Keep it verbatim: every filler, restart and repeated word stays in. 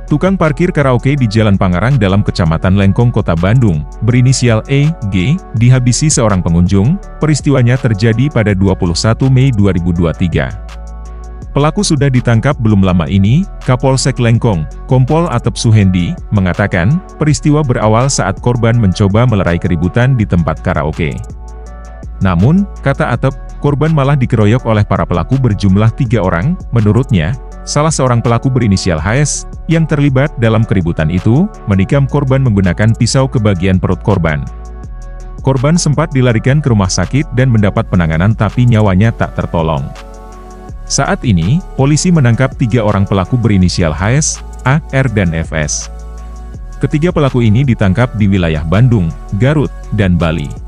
Tukang parkir karaoke di Jalan Pangarang dalam Kecamatan Lengkong, Kota Bandung, berinisial E, G, dihabisi seorang pengunjung. Peristiwanya terjadi pada dua puluh satu Mei dua ribu dua puluh tiga. Pelaku sudah ditangkap belum lama ini. Kapolsek Lengkong, Kompol Atep Suhendi, mengatakan, peristiwa berawal saat korban mencoba melerai keributan di tempat karaoke. Namun, kata Atep, korban malah dikeroyok oleh para pelaku berjumlah tiga orang. Menurutnya, salah seorang pelaku berinisial H S, yang terlibat dalam keributan itu, menikam korban menggunakan pisau ke bagian perut korban. Korban sempat dilarikan ke rumah sakit dan mendapat penanganan tapi nyawanya tak tertolong. Saat ini, polisi menangkap tiga orang pelaku berinisial H S, A, R dan F S. Ketiga pelaku ini ditangkap di wilayah Bandung, Garut, dan Bali.